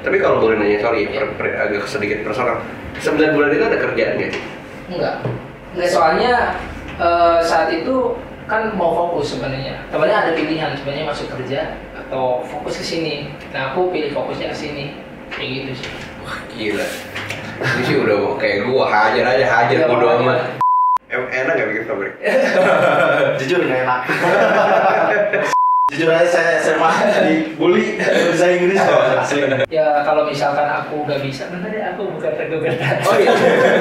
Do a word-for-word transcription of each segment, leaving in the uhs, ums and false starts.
Tapi kalau boleh nanya, sorry, per, per, agak sedikit personal. sembilan bulan itu ada kerjaan nggak? Enggak. Enggak, soalnya uh, saat itu kan mau fokus sebenarnya. Sebenarnya ada pilihan sebenarnya masuk kerja atau fokus ke sini. Nah, aku pilih fokusnya ke sini. Kayak gitu sih. Wah, gila. Ini sih udah kayak gua hajar aja, hajar Ya, bodo makanya. amat. Em- Enak nggak bikin pabrik? Jujur nggak enak. Jujur aja saya S M A dibully bahasa Inggris kok asli. Ya kalau misalkan aku nggak bisa, bentar ya aku bukan tergugat. Oh iya.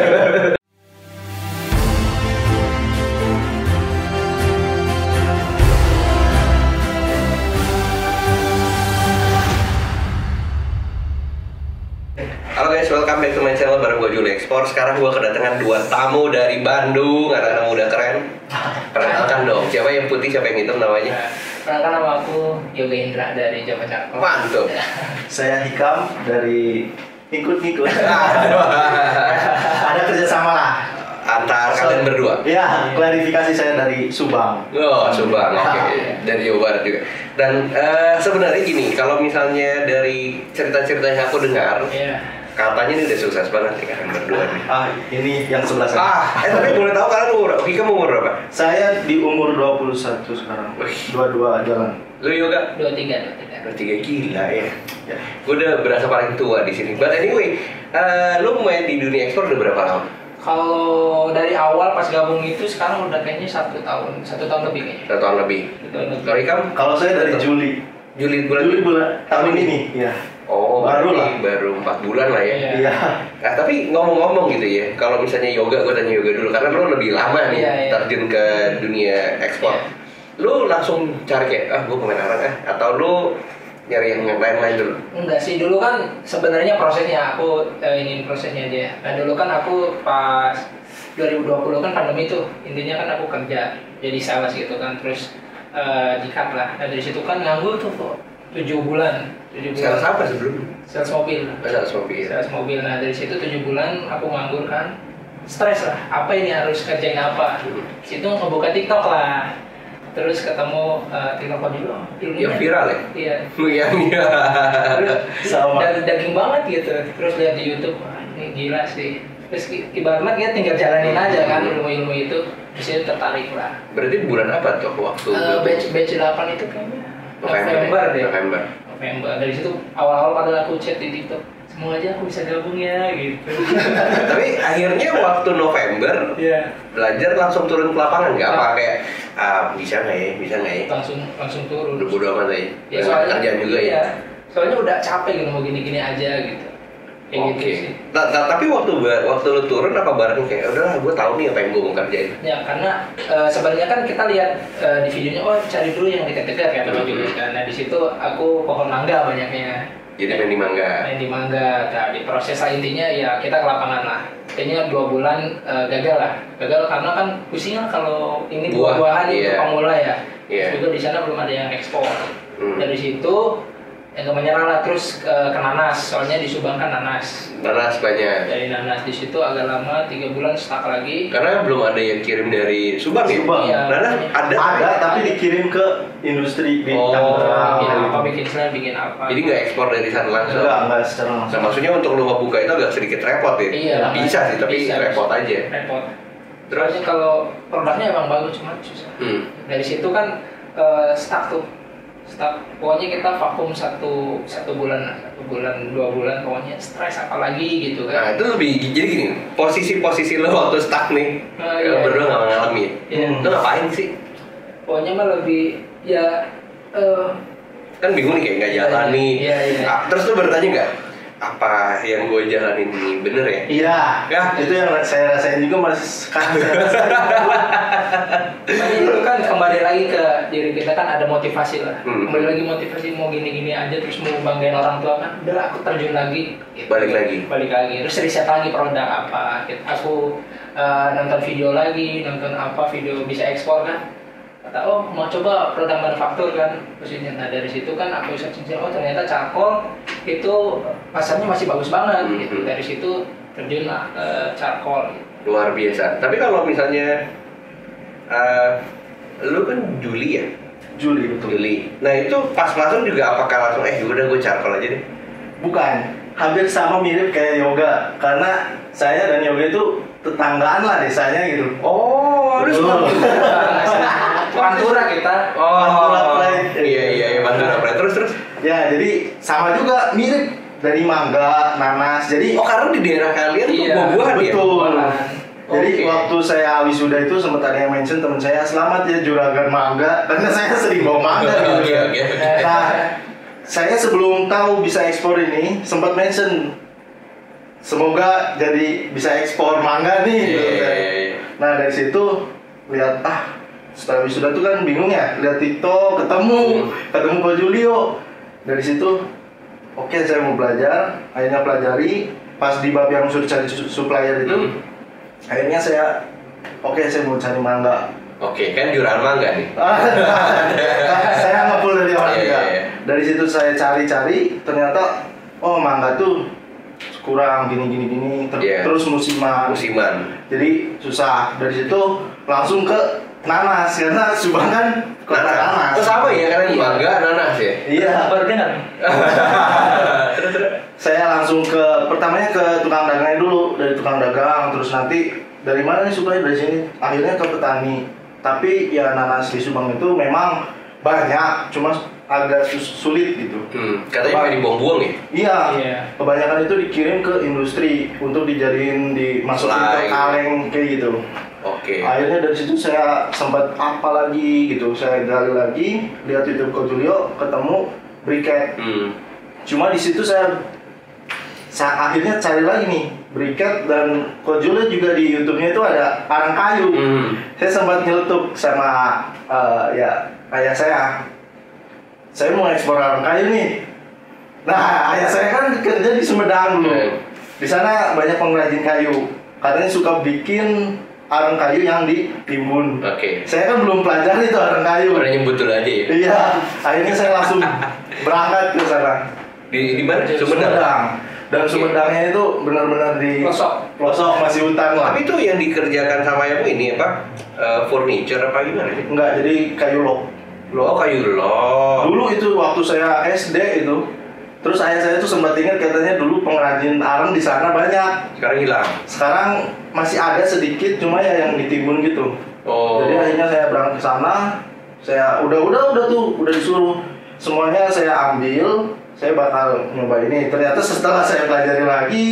Halo guys, welcome back to my channel bareng gue Juli Ekspor. Sekarang gue kedatangan dua tamu dari Bandung, anak-anak muda keren. Perkenalkan dong, siapa yang putih, siapa yang hitam namanya? Perkenalkan nama aku Yoga Indra dari Jawa Cakep. Mantap. Saya Hikam dari ikut-ikut. Ada kerjasama lah. Antar kalian berdua? Ya, klarifikasi saya dari Subang. Oh, Subang, oke. Okay. Dari Jawa Barat juga. Dan uh, sebenarnya gini, kalau misalnya dari cerita-cerita yang aku dengar, Iya. katanya ini udah sukses banget nih kalian berdua nih. Ah, ini yang sebelah sana. Ah, eh tapi boleh tahu kalian umur, Hika umur berapa? Saya di umur dua puluh satu sekarang. Wih. Dua-dua jalan. Lu Yoga? Dua tiga, dua tiga. Udah tiga gila ya. Ya. Gue udah berasa paling tua di sini. But anyway, uh, lu main di dunia ekspor udah berapa lama? Kalau dari awal pas gabung itu sekarang udah kayaknya satu tahun, satu tahun lebih kayaknya. Satu tahun lebih. Satu tahun lebih. Kalau Hikam? Kalau saya dari Juli. Juli bulan Juli bulan tahun ini, ya. Oh, Baru berarti lah. baru empat bulan lah ya. Iya. Iya. Nah, tapi ngomong-ngomong gitu ya, kalau misalnya yoga, gue tanya yoga dulu karena lu lebih lama nih Iya, iya. terjun ke dunia ekspor. Iya. Lu langsung cari kayak, ah gue pemain arang ah, atau lu nyari yang lain-lain dulu? Enggak sih, dulu kan sebenarnya prosesnya aku eh, ingin prosesnya aja. Nah dulu kan aku pas dua ribu dua puluh kan pandemi tuh, intinya kan aku kerja jadi sales gitu kan, terus eh, di-cut lah. Nah dari situ kan nganggur tuh kok tujuh bulan. tujuh bulan. Sales apa sebelumnya? Sales mobil. Oh, sales mobil. Sales mobil. Nah dari situ tujuh bulan aku nganggur kan, stres lah. Apa ini harus kerjain apa? Situ ngebuka TikTok lah. Terus ketemu uh, TikTok dulu, ilmunya. Yang viral ya? Iya. Yang iya. Terus Sama. dan daging banget gitu. Terus lihat di YouTube, wah ini gila sih. Terus i- ibaratnya kita tinggal jalanin aja kan ilmu-ilmu itu. Terus itu tertarik lah. Berarti bulan apa tuh waktu? Uh, batch batch delapan itu kayaknya November deh. November. November. Dari situ awal-awal pada aku chat di TikTok, semoga aja aku bisa gabung ya gitu. Tapi akhirnya waktu November Iya. belajar langsung turun ke lapangan nggak apa kayak ah, bisa nggak ya, bisa nggak ya? Langsung langsung turun. Udah bodo amat aja. Ya, Nggak soalnya kerjaan juga iya. ya. Soalnya udah capek gitu mau gini-gini aja gitu. Kayak Oke. gitu sih. Ta- ta- tapi waktu ba- waktu lu turun apa bareng kayak udahlah gue tahu nih apa yang gue mau kerjain. Ya karena eh, sebenarnya kan kita lihat eh, di videonya, oh cari dulu yang dekat-dekat ya Hmm. juga kan. Nah di situ aku pohon mangga banyaknya. Jadi main di mangga. Main di mangga. Nah di proses lah intinya ya kita ke lapangan lah. Kayaknya dua bulan eh, gagal lah. Gagal karena kan pusing lah kalau ini Buah, buah-buahan itu iya. pemula ya. Iya. Terus juga di sana belum ada yang ekspor. Hmm. Dari situ yang gak menyerah lah terus ke, ke nanas. Soalnya di Subang kan nanas. Nanas banyak. Dari nanas di situ agak lama tiga bulan stuck lagi. Karena belum ada yang kirim dari Subang ya. Subang. Iya. Nanas ada. Ada, tapi dikirim ke industri di Oh, Tangerang. Bikin Ah. apa, bikin selain bikin apa. Jadi nggak ekspor dari sana langsung. Enggak, enggak secara Nah, langsung. maksudnya untuk lu ngebuka itu agak sedikit repot ya. Iya, Bisa sih, tapi bisa, repot bisa. aja. Repot. Terus? Terus kalau produknya emang bagus cuma susah. Hmm. Dari situ kan eh, stuck tuh. Stuck. Pokoknya kita vakum satu satu bulan, satu bulan, dua bulan. Pokoknya stres apalagi gitu Nah kan. itu lebih jadi gini, posisi-posisi lo waktu stuck nih, Oh, lo iya. berdua nggak mengalami. Iya. Lo ngapain sih? Pokoknya mah lebih ya. eh Kan bingung nih kayak nggak Iya, jalani. iya, iya. Ah, terus lo bertanya nggak, apa yang gue jalanin ini bener ya? Iya, Ya. itu yang saya rasain juga masih sekarang saya rasain. Tapi itu kan kembali lagi ke diri kita kan ada motivasi lah. Hmm. Kembali lagi motivasi mau gini-gini aja terus mau banggain orang tua kan. Udah aku terjun lagi. gitu. Balik lagi. Balik lagi. Terus riset lagi produk apa. Aku eh, nonton video lagi, nonton apa video bisa ekspor kan. Kata oh mau coba produk manufaktur kan. Maksudnya nah dari situ kan aku searching oh ternyata charcoal itu pasarnya masih bagus banget Hmm. gitu. Dari situ terjun lah ke charcoal. Gitu. Luar biasa. Tapi kalau misalnya, uh, lu kan Juli ya? Juli betul. Juli. Nah itu pas masuk juga apakah langsung eh udah gue charcoal aja deh? Bukan, hampir sama mirip kayak Yoga. Karena saya dan Yoga itu tetanggaan lah desanya gitu. Oh, lu Betul. Pantura kita. Oh, Pantura Pride. iya iya iya Pantura Pride. Terus terus. Ya, jadi sama juga mirip dari mangga, nanas. Jadi Oh, karena di daerah kalian tuh Iya, buah-buahan ya? betul. Buah-buahan. Jadi Oke. waktu saya wisuda itu sempat ada yang mention teman saya, selamat ya juragan mangga, karena saya sering bawa mangga gitu. Oke oke oke. Nah, saya sebelum tahu bisa ekspor ini sempat mention, semoga jadi bisa ekspor mangga nih. Iya, gitu iya, kan. iya, iya. Nah dari situ lihat ah setelah wisuda tuh kan bingung ya, lihat TikTok ketemu ketemu Ko Julio. Dari situ oke saya mau belajar, akhirnya pelajari. Pas di bab yang suruh cari su- supplier itu, Hmm. akhirnya saya oke saya mau cari mangga. Oke, kan juragan mangga nih. Saya ngepul dari orang Iya, juga. iya, iya. Dari situ saya cari-cari, ternyata oh mangga tuh kurang gini gini gini ter- Iya. terus musiman. Musiman. Jadi susah. Dari situ langsung ke nanas karena Subang kan kota nanas. Oh sama ya kalian Iya. mangga nanas ya? Iya. Baru dengar. Terus terus. Saya langsung ke pertamanya ke tukang dagangnya dulu, dari tukang dagang, terus nanti dari mana nih supaya dari sini, akhirnya ke petani. Tapi ya nanas di Subang itu memang banyak, cuma agak sus- sulit gitu. Hmm, katanya pengen dibuang-buang ya? Iya, Iya. kebanyakan itu dikirim ke industri untuk dijadiin dimasukin ke Selai. kaleng kayak gitu. Oke. Akhirnya dari situ saya sempat apa lagi gitu, saya gali lagi, lihat YouTube Ko Julio, ketemu briquette. Hmm. Cuma di situ saya, saya akhirnya cari lagi nih briquette, dan Ko Julio juga di YouTube-nya itu ada arang kayu. Hmm. Saya sempat nyeletuk sama eh, ya ayah saya. Saya mau ekspor arang kayu nih. Nah, ayah saya kan kerja di Sumedang dulu. Hmm. Di sana banyak pengrajin kayu. Katanya suka bikin arang kayu yang ditimbun. Oke. Saya kan belum pelajari itu arang kayu. Udah nyebut dulu aja ya? Iya, akhirnya saya langsung berangkat ke sana. Di di mana? Di Sumedang. Dan Oke. Sumedangnya itu benar-benar di Pelosok. pelosok masih hutan lah. Tapi itu yang dikerjakan sama yang ini apa? Eh, furniture apa gimana sih? Enggak, jadi kayu lok. Oh kayu lo. Dulu itu waktu saya S D itu, terus ayah saya tuh sempat ingat katanya dulu pengrajin arang di sana banyak. Sekarang hilang. Sekarang masih ada sedikit, cuma ya yang ditimbun gitu. Oh. Jadi akhirnya saya berangkat ke sana, saya udah udah udah tuh udah disuruh semuanya saya ambil, saya bakal nyoba ini. Ternyata setelah saya pelajari lagi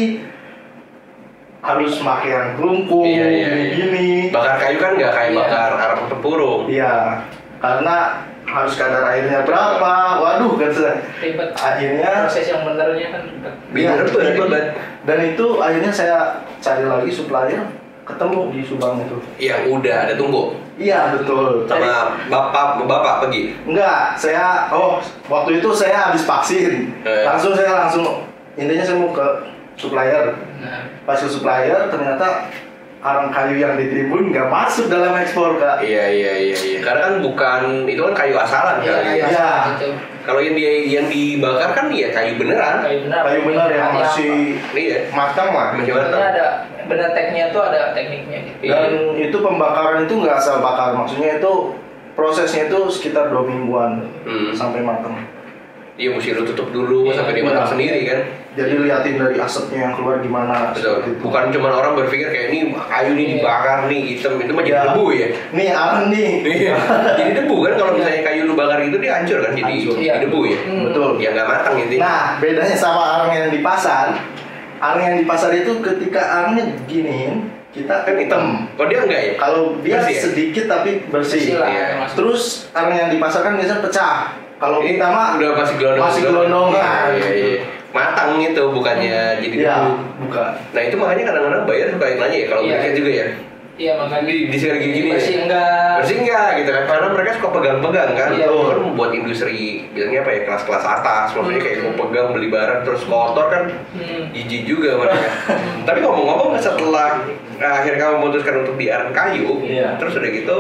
harus pakai yang kelungkung, Iya, iya, iya. gini. Bakar kayu kan nggak kayak Iya. bakar arang tempurung. Iya, karena harus kadar airnya berapa. Waduh, kan saya. Ribet. Akhirnya Proses yang benernya kan ribet. Iya, ribet, ribet. Dan itu akhirnya saya cari lagi supplier, ketemu di Subang itu. Yang udah ada tunggu. Iya betul. Sama bapak bapak pergi. Enggak, saya oh waktu itu saya habis vaksin. Eh. Langsung saya langsung intinya saya mau ke supplier. Nah, Pas ke supplier ternyata arang kayu yang ditimbun nggak masuk dalam ekspor, Kak. Iya iya iya iya. Karena kan bukan itu kan kayu asalan iya, kali. kayu ya. Iya. asal gitu. Kalau yang dia yang dibakar kan ya kayu beneran. Kayu benar. Kayu benar yang Hati masih Iya. matang lah. Masih apa. matang. Sebenarnya ada benar tekniknya tuh ada tekniknya gitu. Iya. Dan itu pembakaran itu nggak asal bakar, maksudnya itu prosesnya itu sekitar dua mingguan Hmm. sampai matang. Iya mesti lu tutup dulu Iya, sampai dia iya. matang sendiri kan. Jadi liatin dari asapnya yang keluar gimana. Betul. seperti itu. Bukan cuma orang berpikir kayak ini kayu ini Iya. dibakar nih hitam itu mah jadi Ya. debu ya. Nih arang nih. Iya. Jadi debu kan kalau misalnya kayu lu bakar itu dia hancur kan jadi, Hancur. jadi Iya. debu ya. Hmm. Betul. Ya nggak matang intinya. Nah, bedanya sama arang yang di pasar. Arang yang di pasar itu ketika arangnya giniin, kita Kan hitam. Kalau dia enggak ya? Kalau dia Bersih ya? sedikit tapi bersih. Bersih lah, Iya. termasuk. Terus arang yang di pasar kan biasanya pecah. Kalau Ini kita mah udah masih gelondong. masih gelondongan. Iya, iya, iya. Matang itu bukannya jadi Iya, debu. bukan. Nah itu makanya kadang-kadang bayar suka nanya ya kalau Iya. mereka juga ya. Iya makanya Di, di sini gini ya. bersih enggak. Bersih enggak gitu kan karena mereka suka pegang-pegang kan. Iya. Itu kan buat industri bilangnya apa ya kelas-kelas atas maksudnya kayak mau pegang beli barang terus kotor kan Hmm. jijik juga mereka. Tapi ngomong-ngomong setelah nah, akhirnya kamu memutuskan untuk di arang kayu, Iya. terus udah gitu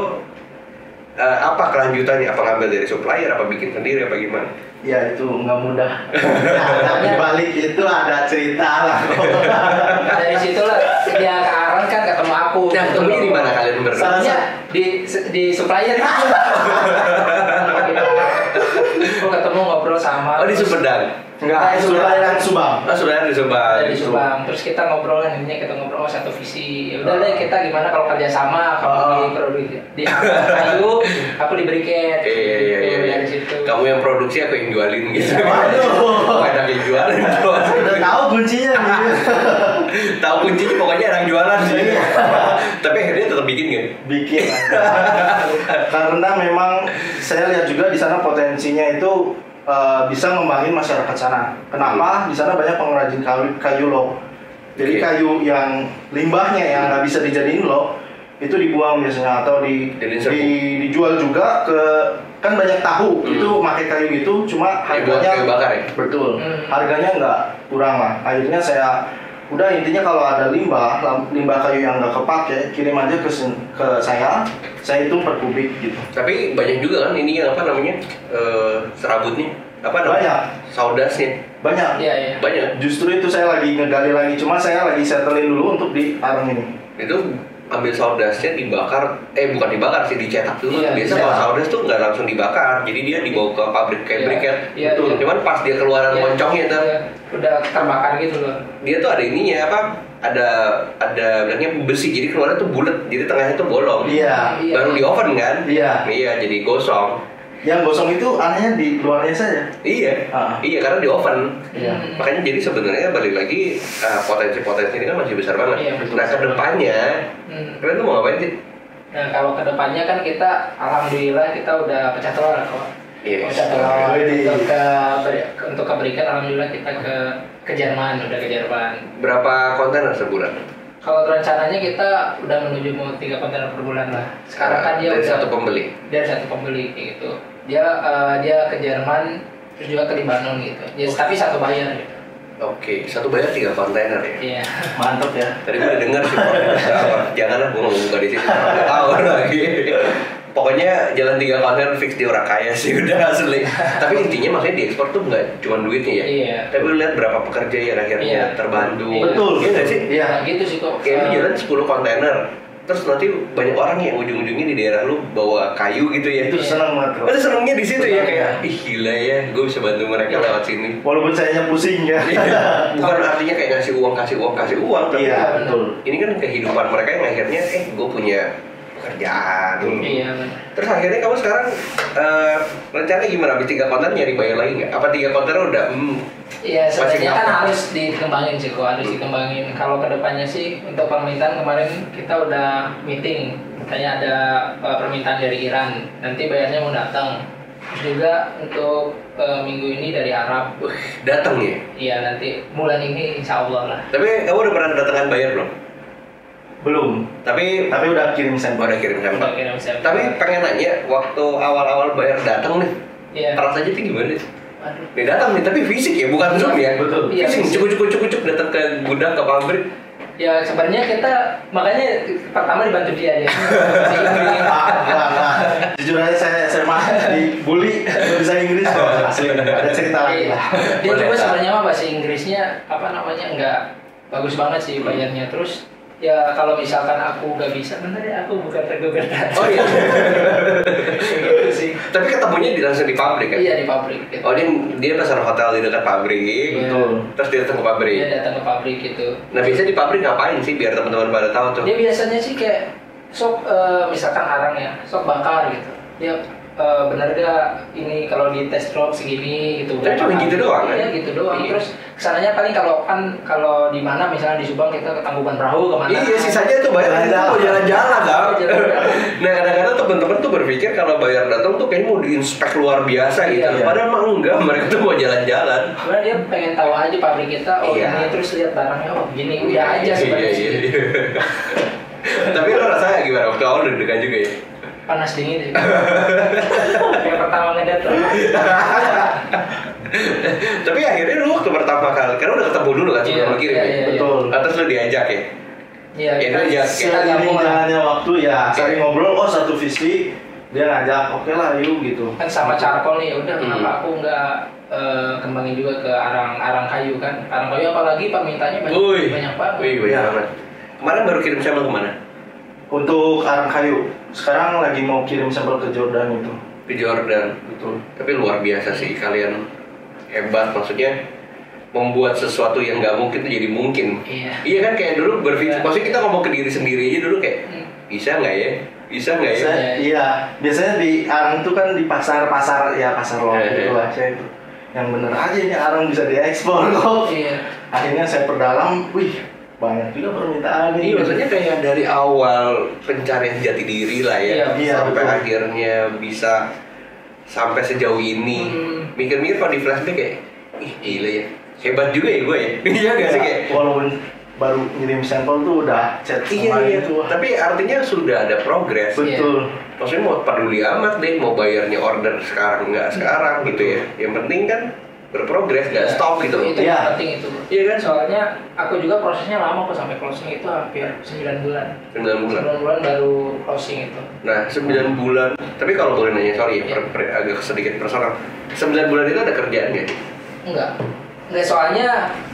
eh, apa kelanjutannya? Apa ngambil dari supplier? Apa bikin sendiri? Apa gimana? Ya itu nggak mudah. Nah, di balik itu ada cerita lah. Dari situlah dia ke Aran kan ketemu aku. Nah, Gitu ketemunya loh. di mana kalian berdua? Soalnya di di supplier itu. Aku ketemu ketemu ngobrol sama. Oh di terus- Sumedang. Enggak, itu layanan Subang. Oh sudah di Subang. Dari Subang, terus kita ngobrol kan ini kita ngobrol oh, satu visi. Ya udah deh kita gimana kalau kerja sama, kamu Oh. di produksi di kayu, aku di briket. Iya iya iya. Gitu, iya. Dari situ. Kamu yang produksi, aku yang jualin gitu. Waduh. Oh, enak yang jualan. Udah tahu kuncinya nih. Tahu kuncinya pokoknya enak jualan sih. Tapi akhirnya tetap bikin kan? Bikin. Karena memang saya lihat juga di sana potensinya itu uh, bisa ngembangin masyarakat sana. Kenapa? Di sana banyak pengrajin kayu, kayu loh. Jadi Oke. kayu yang limbahnya yang nggak bisa dijadiin loh, itu dibuang biasanya atau di, Jadiin di serbuk. dijual juga ke kan banyak tahu Hmm. itu pakai kayu gitu, cuma Ya, buat harganya kayu bakar ya? betul, Hmm. harganya nggak kurang lah. Akhirnya saya udah intinya kalau ada limbah lam- limbah kayu yang nggak kepake kirim aja ke sen- ke saya, saya hitung per kubik gitu. Tapi banyak juga kan ini yang apa namanya eh, serabutnya apa namanya? Banyak. Saudasnya Banyak. Iya iya. banyak. Justru itu saya lagi ngegali lagi, cuma saya lagi settlein dulu untuk di arang ini. Itu ambil saudasnya dibakar, eh bukan dibakar sih dicetak dulu. Iya, Biasa iya. kalau saudas tuh nggak langsung dibakar, jadi dia dibawa ke pabrik kayak Iya. briket. Iya, Betul. iya. Cuman pas dia keluaran Iya, moncongnya tuh, iya. Udah terbakar gitu loh. dia tuh ada ininya apa? Ada ada bilangnya besi, jadi keluarnya tuh bulat, jadi tengahnya tuh bolong. Iya. Iya. Baru di oven kan? Iya. Iya, jadi gosong. Yang gosong itu anehnya di luarnya saja. Iya, Ah. iya karena di oven. Iya. Hmm. Makanya jadi sebenarnya balik lagi uh, potensi-potensi ini kan masih besar banget. Iya, betul. Nah kedepannya, Hmm. kalian tuh mau ngapain sih? Nah kalau kedepannya kan kita alhamdulillah kita udah pecah telur lah kok. Iya. Pecah telur Widih. untuk ke untuk ke berikan alhamdulillah kita ke ke Jerman udah ke Jerman. Berapa kontainer sebulan? Kalau rencananya kita udah menuju mau tiga kontainer per bulan lah. Sekarang kan dia dari udah satu pembeli. dari satu pembeli kayak gitu. Dia eh, dia ke Jerman terus juga ke Libanon gitu. Jadi tapi satu bayar gitu. Oke, satu bayar tiga kontainer ya. Iya. Mantep ya. Tadi gue udah denger sih, apa? Janganlah gue ngomong buka di sini, nggak tahu lagi. Pokoknya jalan tiga kontainer fix di orang kaya sih udah asli. Tapi intinya maksudnya diekspor tuh nggak cuma duitnya ya. Iya. Tapi lu lihat berapa pekerja yang akhirnya Iya. terbantu. Iya. Betul. Iya nggak sih? Iya. Nah, gitu sih kok. Kayak lu Eh, jalan sepuluh kontainer, terus nanti banyak orang yang ujung-ujungnya di daerah lu bawa kayu gitu ya. Itu senang banget kok. Ada senengnya di situ ya Senang. kayak, ih gila ya, gue bisa bantu mereka Iya. lewat sini. Walaupun sayanya pusing ya. Bukan artinya kayak ngasih uang, kasih uang, kasih uang, tapi Iya, betul. ini kan kehidupan mereka yang akhirnya, eh gue punya pekerjaan. Iya. benar. Terus akhirnya kamu sekarang eh rencana gimana? Habis tiga konten nyari bayar lagi nggak? Apa tiga konten udah? Hmm, Iya, Masih sebenarnya kan ngapa? harus dikembangin sih kok, harus dikembangin. Kalau kedepannya sih untuk permintaan kemarin kita udah meeting, katanya ada uh, permintaan dari Iran, nanti bayarnya mau datang. Terus juga untuk uh, minggu ini dari Arab, wih, datang ya. iya nanti bulan ini insya Allah lah. Tapi kamu udah pernah kedatangan bayar belum? Belum. Tapi Tapi udah kirim sampel. udah kirim sampel. Udah kirim sampel. Tapi pengen nanya, waktu awal-awal bayar datang nih, Iya. rasanya tuh gimana sih? Aduh. Nih datang nih, tapi fisik ya, bukan zoom ya. Betul. Iya, Fisik, fisik. cukup cukup cukup cukup datang ke gudang ke pabrik. Ya sebenarnya kita makanya pertama dibantu dia dia. Si Inggris. Ah, enggak, enggak. Jujur aja saya S M A dibully nggak bisa Inggris kok. Asli. Ada cerita lagi Iya. lah. Dia Boleh, juga Kak. sebenarnya mah bahasa Inggrisnya apa namanya nggak bagus banget sih bayarnya. Terus ya kalau misalkan aku nggak bisa, bener ya aku bukan tergugat. Oh iya. Gitu sih. Tapi ketemunya di langsung di pabrik kan? Iya di pabrik. Gitu. Oh dia dia pesan hotel di dekat pabrik. Iya. Betul. Terus dia datang ke pabrik. Dia datang ke pabrik gitu. Nah biasanya di pabrik ngapain sih biar teman-teman pada tahu tuh? Dia biasanya sih kayak sok eh, misalkan arang ya, sok bakar gitu. Dia eh, bener gak ini kalau di test drop segini gitu. Tapi cuma berapa gitu kali? doang, kan? Iya gitu doang. Iya. Terus kesananya paling kalau kan kalau di mana misalnya di Subang kita ke Tangkuban Perahu kemana? Iya sisanya tuh bayar itu mau jalan-jalan tau. Jalan-jalan. Nah kadang-kadang teman-teman tuh berpikir kalau bayar datang tuh kayaknya mau diinspek luar biasa gitu. Iya. Padahal mah enggak, mereka tuh mau jalan-jalan. Karena dia pengen tahu aja pabrik kita, oh Iya. ini terus lihat barangnya, oh gini udah aja sebenarnya Iya, sih. iya, iya. Tapi lo rasanya gimana? Waktu awal deg-degan juga ya? Panas dingin sih. Yang pertama ngedat lah. Tapi akhirnya lu waktu pertama kali, karena udah ketemu dulu kan sebelum Iya, lu kirim iya, ya? iya. Betul. Ah, terus lu diajak ya? Iya, Ya, kita, itu aja. kita Seiring gabung lah. jalannya waktu ya, sering ngobrol, oh satu visi, dia ngajak, oke lah yuk gitu. Kan sama charcoal nih, udah Hmm. kenapa aku nggak eh, kembangin juga ke arang-arang kayu kan? Arang kayu apalagi permintaannya banyak, Wih, banyak banget. wih, banyak Iya. banget. Kemarin baru kirim sampel kemana? Untuk arang kayu, sekarang lagi mau kirim sampel ke Jordan itu. ke Jordan. Betul. Tapi luar biasa sih kalian, hebat, maksudnya membuat sesuatu yang nggak mungkin itu jadi mungkin. Iya. Iya kan, kayak dulu berpikir, Iya. maksudnya kita ngomong ke diri sendiri aja dulu kayak Hmm. bisa nggak ya, bisa nggak ya. Saya, iya, biasanya di arang itu kan di pasar-pasar ya pasar luar Iya, gitu iya. lah. Saya itu yang bener aja ini arang bisa diekspor kok. Iya. Akhirnya saya perdalam, wih banyak juga permintaan Iya, ini. maksudnya kayak dari awal pencarian jati diri lah ya, Iya, iya, sampai betul. akhirnya bisa sampai sejauh ini. Hmm. Mikir-mikir kalau di flashback kayak, ih gila ya, hebat juga ya gue ya. Iya gak sih kayak. Walaupun baru ngirim sampel tuh udah chat Iya sama iya, itu. tapi artinya sudah ada progres. Betul. Maksudnya mau peduli amat deh, mau bayarnya order sekarang nggak sekarang gitu ya. Yang penting kan berprogres, nggak Iya, stop gitu loh. Itu Iya. yang penting itu. Iya kan? Soalnya aku juga prosesnya lama kok, sampai closing itu hampir sembilan bulan. sembilan bulan. sembilan bulan baru closing itu. Nah, sembilan bulan. Tapi kalau boleh nanya, sorry ya, per- per- agak sedikit personal. sembilan bulan itu ada kerjaan nggak? Enggak. Enggak, soalnya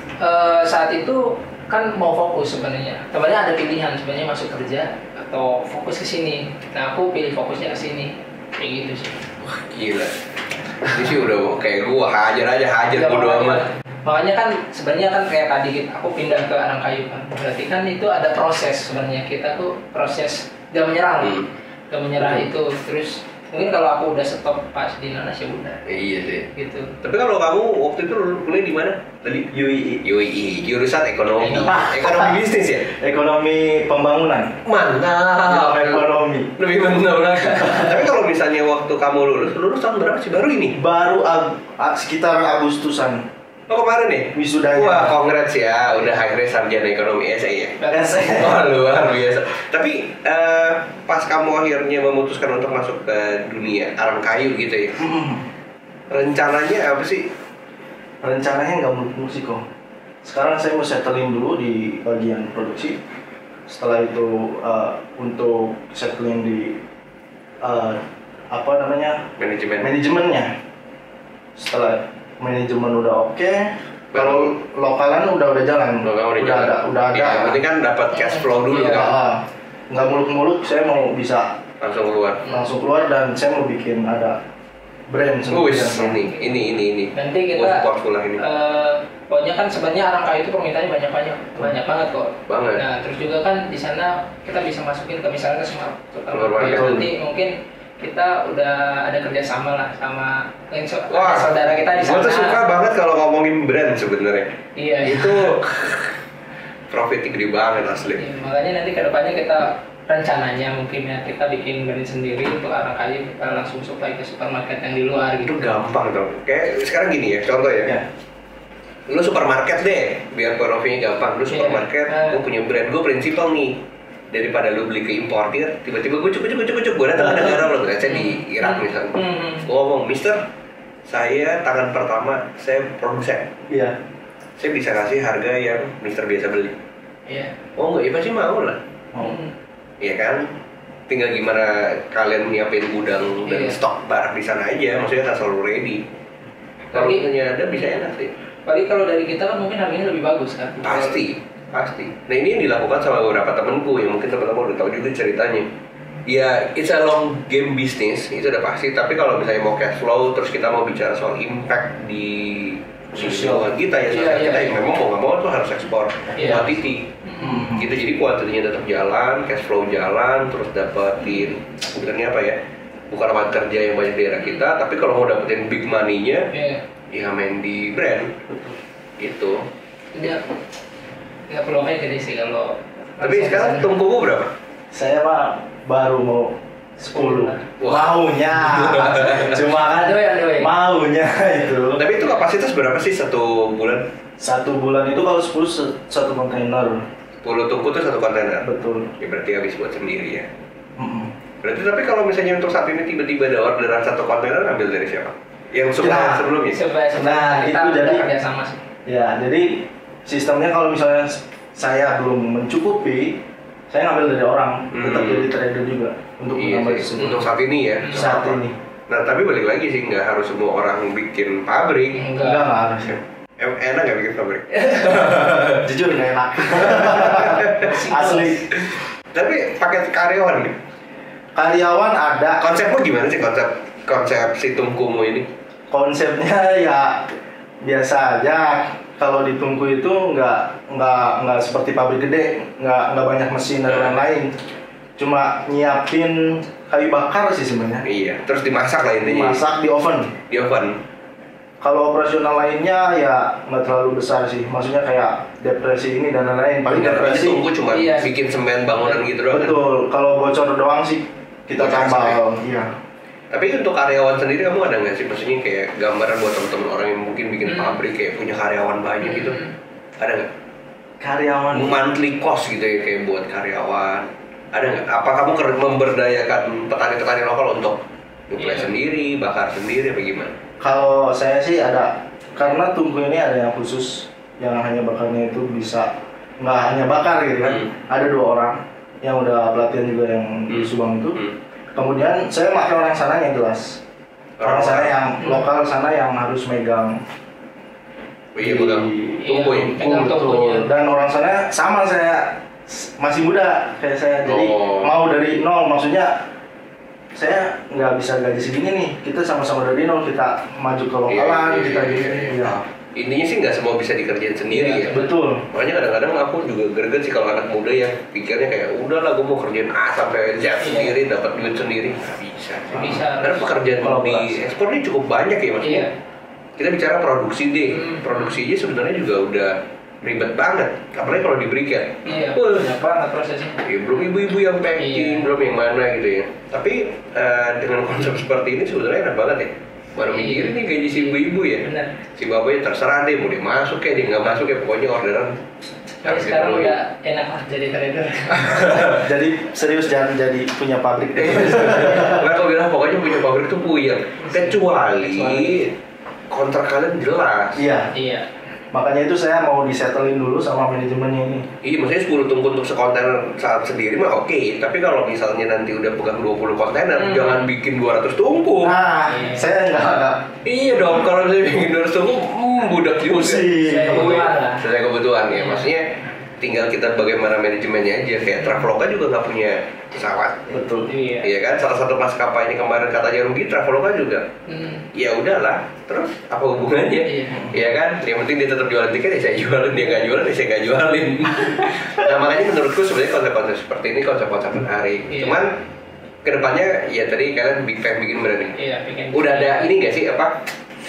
eh, saat itu kan mau fokus sebenarnya. Temannya ada pilihan sebenarnya masuk kerja atau fokus ke sini. Nah, aku pilih fokusnya ke sini. Kayak gitu sih. Wah, gila. Ini sih udah kayak gua, hajar aja, hajar Ya, bodo makanya- amat. Makanya kan sebenarnya kan kayak tadi gitu, aku pindah ke Arangkayu kan. Berarti kan itu ada proses sebenarnya, kita tuh proses gak menyerah loh. Hmm. Gak menyerah itu. Terus mungkin kalau aku udah stop pas di Nanas ya udah Iya sih. gitu. Tapi kalau kamu waktu itu kuliah di mana? Tadi U I I, U I I, jurusan ekonomi. Ah. Ekonomi bisnis ya? ekonomi pembangunan. Mantap. Ekonomi. Lebih mantap lagi. Tapi kalau misalnya waktu kamu lulus, lulus tahun berapa sih? Baru ini? Baru ag- ag- sekitar Agustusan. Oh kemarin nih? Wisudanya. Wah, congrats ya, udah akhirnya sarjana ekonomi S A ya. S A. Wah, luar biasa. Tapi eh, pas kamu akhirnya memutuskan untuk masuk ke dunia Arangkayu gitu ya, Hmm. rencananya apa sih? Rencananya nggak muluk-muluk sih kok. Sekarang saya mau settling dulu di bagian produksi. Setelah itu eh, untuk settling di eh, apa namanya Manajemen. manajemennya. Setelah manajemen udah oke, kalau lokalan udah udah jalan, Kalau kamu udah, jalan. ada, udah ada. Ya, yang penting kan dapat cash flow dulu Iya. kan, Ah, nggak muluk-muluk, saya mau bisa langsung keluar. langsung keluar dan saya mau bikin ada brand Wis, yang- ini, ini, ini, ini. Nanti Gua kita support full lah ini. eh, pokoknya kan sebenarnya Arangkayu itu permintaannya banyak banyak banyak banget kok. Banget. Nah terus juga kan di sana kita bisa masukin ke misalnya ke smart Supermarket. supermarket. Nanti mungkin kita udah ada kerjasama lah sama yang so- Wah, ada saudara kita di gua sana. tuh suka banget kalau ngomongin brand sebenarnya. Iya Itu profitnya gede banget asli. Iya, makanya nanti kedepannya kita rencananya mungkin ya kita bikin brand sendiri untuk Arangkayu, kita langsung supply ke supermarket yang di luar Itu gitu. gampang dong. Kayak sekarang gini ya, contoh ya. Ya. Lu supermarket deh, biar profitnya gampang. Lu Iya. supermarket, Eh. gue punya brand, gue prinsipal nih. Daripada lu beli ke importir, tiba-tiba gue cukup cukup cukup cukup gue datang ke negara lo, saya di Irak misalnya. Hmm. Gue ngomong, Mister, saya tangan pertama, saya produsen. Iya. Saya bisa kasih harga yang Mister biasa beli. Iya. Oh enggak, ya pasti mau lah. Oh. Hmm. Iya kan? Tinggal gimana kalian nyiapin gudang dan Iya. stok barang di sana aja, maksudnya tak selalu ready. Kalau Tapi- punya ada bisa enak sih. Apalagi kalau dari kita kan mungkin harganya lebih bagus kan. Pasti, pasti. Nah ini yang dilakukan sama beberapa temenku yang mungkin teman-teman udah tahu juga ceritanya. Ya, it's a long game business, itu udah pasti. Tapi kalau misalnya mau cash flow, terus kita mau bicara soal impact di Sosial. lingkungan kita ya, Iya, sosial iya, kita iya. yang memang mau nggak mau tuh harus ekspor Iya. kuantiti. Hmm. Gitu, jadi kuantitinya tetap jalan, cash flow jalan, terus dapetin sebenarnya apa ya? Bukan lapangan kerja yang banyak di daerah kita, tapi kalau mau dapetin big money-nya, Iya. ya main di brand. Gitu. Dia nggak perlu kayak gede sih kalau. Tapi sekarang tungkuku berapa? Saya mah baru mau sepuluh. Wah. Maunya. Cuma kan Aduh, aduh. maunya itu. Tapi itu kapasitas berapa sih satu bulan? Satu bulan itu kalau sepuluh se- satu kontainer. sepuluh tungku tuh satu kontainer. Betul. Ya berarti habis buat sendiri ya. Mm-mm. Berarti tapi kalau misalnya untuk saat ini tiba-tiba ada orderan satu kontainer, ambil dari siapa? Yang sebelum Ya. sebelumnya? Coba coba Nah, kita itu udah jadi- kerja sama sih. Ya, jadi sistemnya kalau misalnya saya belum mencukupi, saya ngambil dari orang, tetap Hmm. jadi trader juga untuk Iya menambah sih, tersebut. untuk saat ini ya. Saat ini. Nah tapi balik lagi sih, nggak harus semua orang bikin pabrik. Enggak, enggak harus ya. Em- Enak nggak bikin pabrik? Jujur nggak enak. Asli. Tapi pakai karyawan nih. Karyawan ada. Konsepmu gimana sih konsep konsep si tungkumu ini? Konsepnya ya biasa aja. Kalau di tungku itu nggak nggak nggak seperti pabrik gede, nggak nggak banyak mesin dan lain-lain. Cuma nyiapin kayu bakar sih sebenarnya. Iya, terus dimasak lah intinya. Masak di oven. Di oven. Kalau operasional lainnya ya nggak terlalu besar sih. Maksudnya kayak depresi ini dan lain-lain. Paling Bener, depresi. tungku cuma Iya. bikin semen bangunan gitu doang. kan? Betul. Kalau bocor doang sih kita Bocor tambal. Iya. Tapi untuk karyawan sendiri kamu ada nggak sih? Maksudnya kayak gambaran buat teman-teman orang yang mungkin bikin Hmm. pabrik kayak punya karyawan banyak gitu. Hmm. Ada nggak? Karyawan. Monthly cost gitu ya kayak buat karyawan. Ada nggak? Apa kamu ker- memberdayakan petani-petani lokal untuk nyuplai Iya. sendiri, bakar sendiri, apa gimana? Kalau saya sih ada, karena tungku ini ada yang khusus yang hanya bakarnya itu bisa nggak hanya bakar gitu kan. Hmm. Ada dua orang yang udah pelatihan juga yang di Hmm. Subang itu. Hmm. Kemudian saya pakai orang sana yang jelas. Orang Orang sana lokal. yang lokal sana yang harus megang. Oh, iya, pegang tungku ya. Iya. Pegang Betul. tungkunya. Dan orang sana sama saya s- masih muda kayak saya. Jadi Oh. mau dari nol, maksudnya saya nggak bisa gaji segini nih. Kita sama-sama dari nol, kita maju ke lokalan, Iya, kita iya, gini. iya. Iya. Intinya sih nggak semua bisa dikerjain sendiri Iya, ya. Betul. Makanya kadang-kadang aku juga greget sih kalau anak muda yang pikirnya kayak udahlah gue mau kerjain A sampai Z sendiri, dapat duit sendiri, nggak bisa. Bisa. Karena pekerjaan di Kolaborasi. ekspor ini cukup banyak ya maksudnya. Iya. Kita bicara produksi deh, Hmm. produksi aja sebenarnya juga udah ribet banget, apalagi kalau di briket. Iya. Wah, Banyak banget prosesnya. ya, belum ibu-ibu yang packing, Iya. belum yang mana gitu ya. Tapi eh, dengan konsep seperti ini sebenarnya enak banget ya. Baru Iya. mikirin nih gaji si ibu-ibu ya. Benar. Si bapaknya terserah deh, mau dia masuk ya, dia nggak masuk ya, pokoknya orderan. Tapi harus sekarang dipenuhi. udah enak lah jadi trader. Jadi serius jangan jadi punya pabrik deh. Mereka bilang pokoknya punya pabrik tuh puyeng. Kecuali Kecuali. kontrak kalian jelas. Iya. Iya. Makanya itu saya mau disettlein dulu sama manajemennya ini. Iya, maksudnya sepuluh tungku untuk sekontainer saat sendiri mah oke. Tapi kalau misalnya nanti udah pegang dua puluh kontainer, Hmm. jangan bikin dua ratus tungku. Nah, Iya. saya nggak nggak Iya dong, kalau misalnya bikin dua ratus tungku, hmm, budak juga. Pusing. Saya kebutuhan lah. Sesuai kebutuhan ya, Iya. maksudnya tinggal kita bagaimana manajemennya aja. Kayak Traveloka juga nggak punya pesawat. betul. Iya. Iya kan, salah satu maskapai ini kemarin katanya rugi, Traveloka juga. Hmm. Ya udahlah, terus apa hubungannya? Iya. Iya kan, yang penting dia tetap jualan tiket, ya saya jualin, dia nggak jualan, ya saya nggak jualin. Nah makanya menurutku sebenarnya konsep-konsep seperti ini konsep-konsep menarik. Iya. Cuman kedepannya ya tadi kalian big fan bikin brand nih. Iya, bikin. Udah ada ini nggak sih apa?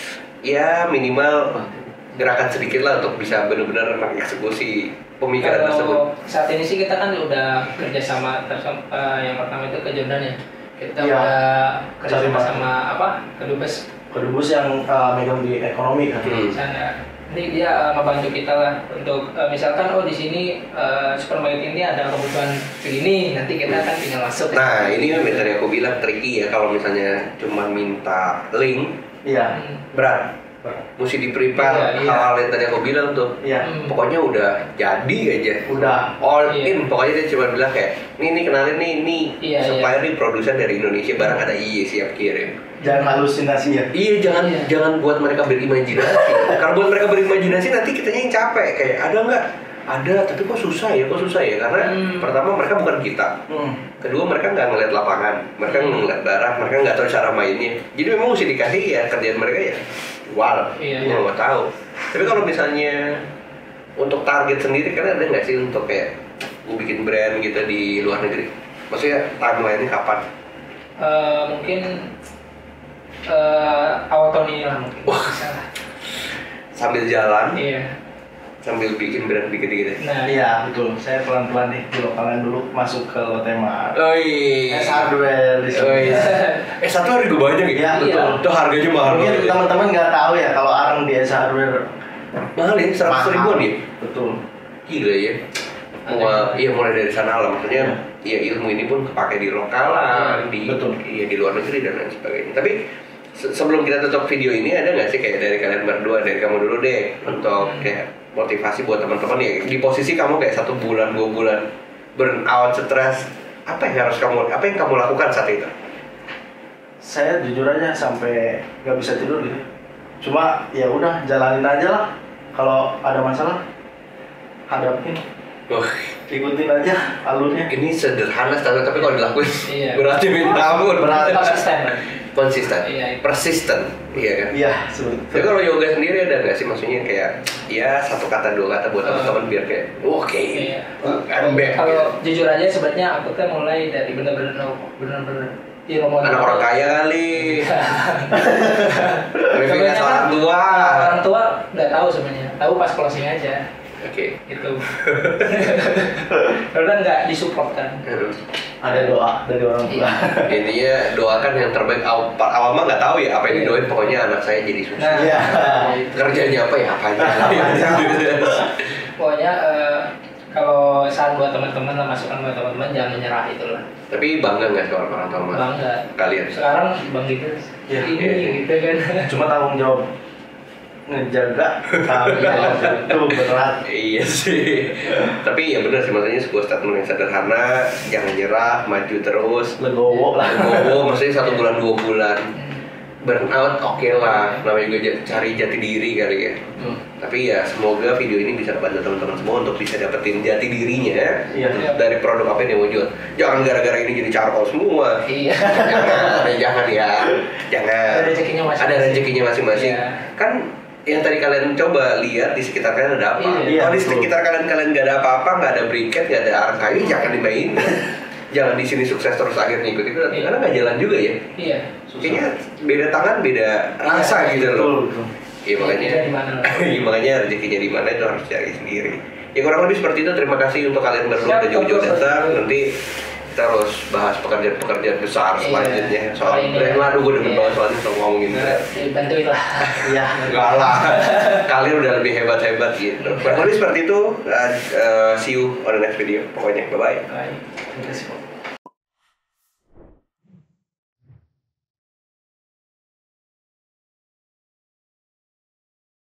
Ya minimal gerakan sedikit lah untuk bisa benar-benar mengeksekusi pemikiran tersebut. Kalau saat ini sih kita kan udah kerjasama tersama eh, yang pertama itu ke Jordan ya. Kita Iya. udah kerjasama Cari sama apa? Kedubes Kedubes yang uh, megang di ekonomi kan. Hmm. di sana. Jadi dia eh, ngebantu kita lah untuk eh, misalkan oh di sini eh, supermarket ini ada kebutuhan segini, nanti kita akan tinggal masuk. Nah ini yang tadi aku bilang tricky ya, kalau misalnya cuma minta link Iya. Hmm. berat, mesti di prepare Iya, iya. hal-hal yang tadi aku bilang tuh. Iya. Hmm. Pokoknya udah jadi aja, Udah. all Iya. in. Pokoknya dia cuma bilang kayak nih nih kenalin nih nih Iya, supplier nih produsen dari Indonesia, barang ada, iya siap kirim. Jangan halusinasi ya. Iya jangan Iya. jangan buat mereka berimajinasi. Kalau buat mereka berimajinasi nanti kitanya yang capek. Kayak ada nggak? Ada, tapi kok susah ya, kok susah ya? Karena Hmm. pertama mereka bukan kita. Hmm. Kedua mereka nggak ngeliat lapangan, mereka Hmm. ngeliat darah, mereka nggak tahu cara mainnya. Jadi memang mesti dikasih ya kerjaan mereka ya jual. Iya, Gua iya. nggak tahu. Tapi kalau misalnya untuk target sendiri kan ada nggak sih untuk kayak gue bikin brand gitu di luar negeri? Maksudnya timeline-nya kapan? Eh, mungkin eh, awal tahun ini lah mungkin. Wah. Salah. Sambil jalan, Iya. sambil bikin brand dikit-dikit. Nah, Iya, betul. Saya pelan-pelan nih di lokalan dulu masuk ke Lotema. Oi. S hardware di Oi. sini. Eh satu harga banyak ya? Iya, betul. Itu harganya mahal. Mungkin banget ya? teman-teman nggak tahu ya kalau arang di S hardware Mahal ya, seratus mahal. ribuan ya? Betul. Gila ya. Wah, iya mulai dari sana lah, maksudnya ya ilmu ini pun kepake di lokalan, di Betul. iya di luar negeri dan lain sebagainya. Tapi se- sebelum kita tutup video ini ada nggak sih kayak dari kalian berdua, dari kamu dulu deh, untuk kayak motivasi buat teman-teman ya di posisi kamu kayak satu bulan dua bulan burn out, stres, apa yang harus kamu apa yang kamu lakukan saat itu? Saya jujur aja sampai nggak bisa tidur gitu. Cuma ya udah jalanin aja lah. Kalau ada masalah hadapin, Wah, ikutin aja alurnya. ini sederhana tapi tapi kalau dilakuin Iya. berarti minta ampun. Berat. konsisten. Konsisten, Iya, iya. persisten, iya kan? Iya, sebetulnya. Tapi kalau yoga sendiri ada nggak sih maksudnya kayak ya satu kata dua kata buat Uh, teman-teman biar kayak oke, Iya. I'm back. Kalau jujur aja sebenarnya aku tuh mulai dari bener-bener bener-bener ilmu Anak orang kaya kali, review orang tua. Orang tua nggak tahu sebenarnya, tahu pas closing aja. Oke. Gitu. Karena nggak disupport kan. Hmm. Ada doa dari orang tua. Intinya doakan yang terbaik. Awal, awal mah nggak tahu ya apa yang didoain, pokoknya anak saya jadi sukses. Nah, Iya. gitu. Kerjanya apa ya apa aja. Pokoknya eh, kalau saran buat teman-teman lah, masukan buat teman-teman jangan menyerah itulah. Tapi bangga nggak sih orang tua mas? Bangga. Kalian? Sekarang bang gitu. Iya. Ini Iya. gitu kan. Cuma tanggung jawab ngejaga tanggung jawab itu berat. Iya sih. Tapi ya benar sih, maksudnya sebuah statement yang sederhana, jangan nyerah, maju terus. Legowo lah. Legowo, maksudnya satu bulan dua bulan. Burnout oke lah, namanya juga j- cari jati diri kali ya. Hmm. Tapi ya semoga video ini bisa bantu teman-teman semua untuk bisa dapetin jati dirinya Iya. dari produk apa yang dia wujud. Jangan gara-gara ini jadi charcoal semua. Iya. Jangan, jangan ya, jangan. Ada rezekinya masing-masing. Ada rezekinya masing-masing. Iya. Kan yang tadi kalian coba lihat di sekitar kalian ada apa? Iya, Kalau di betul. sekitar kalian kalian nggak ada apa-apa, nggak ada briket, nggak ada arang kayu, jangan dimainin. Jangan di sini sukses terus akhirnya ikut itu, Iya. karena nggak jalan juga ya. Iya. Kayaknya beda tangan, beda rasa gitu loh. Betul, betul. Iya makanya, Rezekinya di mana? iya makanya rezekinya di mana itu harus cari sendiri. Ya kurang lebih seperti itu. Terima kasih untuk kalian berdua Siap, udah jauh-jauh Bapak. datang. Nanti kita harus bahas pekerjaan-pekerjaan besar Iya. selanjutnya. Soal Ini. brand lah, gue udah Iya. banget soalnya kalau ngomongin brand. Bantuin lah. Iya. Enggak lah, kalian udah lebih hebat-hebat gitu. Kurang lebih seperti itu. Uh, uh, see you on the next video. Pokoknya, bye-bye. Bye. Terima kasih, Pak.